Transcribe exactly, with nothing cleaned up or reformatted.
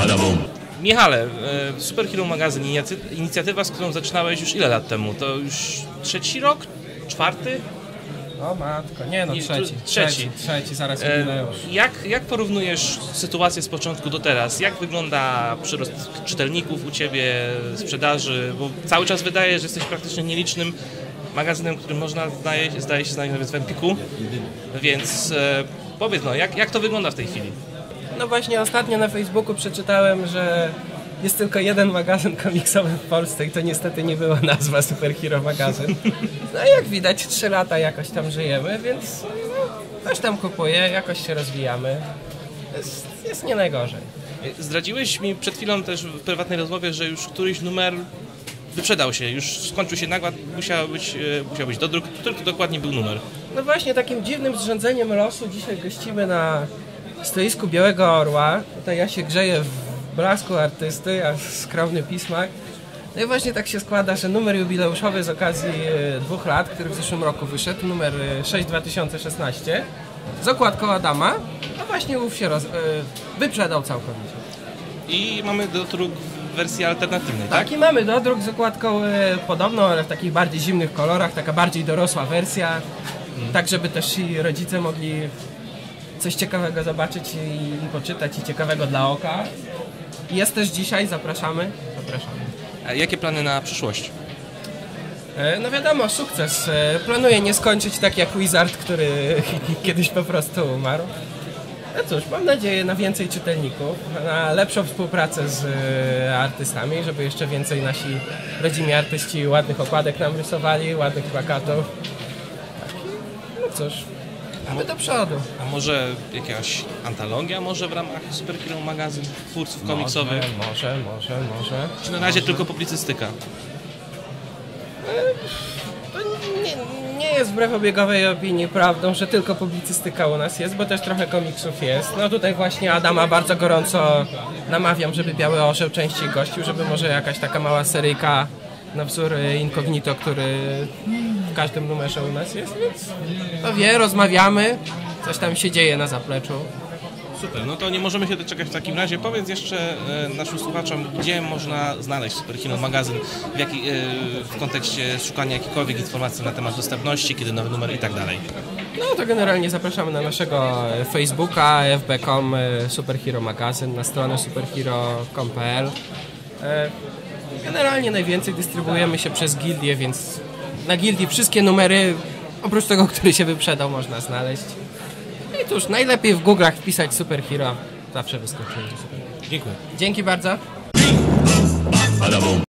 Michale, Superhero Magazyn, inicjatywa, z którą zaczynałeś już ile lat temu? To już trzeci rok? Czwarty? O matko, nie no, Nie, trzeci, tu- trzeci, trzeci. trzeci, zaraz E, minę już. Jak, jak porównujesz sytuację z początku do teraz? Jak wygląda przyrost czytelników u Ciebie, sprzedaży? Bo cały czas wydaje, że jesteś praktycznie nielicznym magazynem, który można, zdaje, zdaje się, znaleźć nawet w Empiku. Więc e, powiedz, no, jak, jak to wygląda w tej chwili? No właśnie ostatnio na Facebooku przeczytałem, że jest tylko jeden magazyn komiksowy w Polsce i to niestety nie była nazwa Superhero Magazyn. No i jak widać trzy lata jakoś tam żyjemy, więc no, coś tam kupuję, jakoś się rozwijamy. Jest, jest nie najgorzej. Zdradziłeś mi przed chwilą też w prywatnej rozmowie, że już któryś numer wyprzedał się, już skończył się nakład, musiał być, e, musiał być dodruk. Który to dokładnie był numer? No właśnie takim dziwnym zrządzeniem losu dzisiaj gościmy na stoisku Białego Orła. Tutaj ja się grzeję w blasku artysty, a skromny pismak. No i właśnie tak się składa, że numer jubileuszowy z okazji e, dwóch lat, który w zeszłym roku wyszedł, numer sześć dwa tysiące szesnaście, z okładką Adama, no właśnie ów się roz, e, wyprzedał całkowicie. I mamy dodruk w wersji alternatywnej, tak? Tak, i mamy dodruk z okładką e, podobną, ale w takich bardziej zimnych kolorach, taka bardziej dorosła wersja, hmm. tak żeby też i rodzice mogli coś ciekawego zobaczyć i, i poczytać, i ciekawego dla oka. Jest też dzisiaj, zapraszamy. Zapraszamy. A jakie plany na przyszłość? E, no wiadomo, sukces. E, planuję nie skończyć tak jak Wizard, który kiedyś po prostu umarł. No cóż, mam nadzieję na więcej czytelników, na lepszą współpracę z e, artystami, żeby jeszcze więcej nasi rodzimi artyści ładnych okładek nam rysowali, ładnych plakatów. No cóż, mamy do przodu. A może jakaś antologia może w ramach Superhero Magazyn, twórców komiksowych? Może, może, może, może. Czy na razie tylko publicystyka? To nie, nie jest wbrew obiegowej opinii prawdą, że tylko publicystyka u nas jest, bo też trochę komiksów jest. No tutaj właśnie Adama bardzo gorąco namawiam, żeby Biały Orzeł częściej gościł, żeby może jakaś taka mała seryjka na wzór Incognito, który w każdym numerze u nas jest, więc to wie, rozmawiamy, coś tam się dzieje na zapleczu. Super, no to nie możemy się doczekać w takim razie. Powiedz jeszcze e, naszym słuchaczom, gdzie można znaleźć Superhero Magazyn, w, jaki, e, w kontekście szukania jakichkolwiek informacji na temat dostępności, kiedy nowy numer i tak dalej. No to generalnie zapraszamy na naszego Facebooka, f b kropka com, Superhero Magazyn, na stronę superhero kropka com kropka p l. E, generalnie najwięcej dystrybuujemy się przez gildię, więc na gildii wszystkie numery, oprócz tego, który się wyprzedał, można znaleźć. I cóż, najlepiej w Google'ach wpisać Superhero, zawsze wyskoczy. Dziękuję. Dzięki bardzo.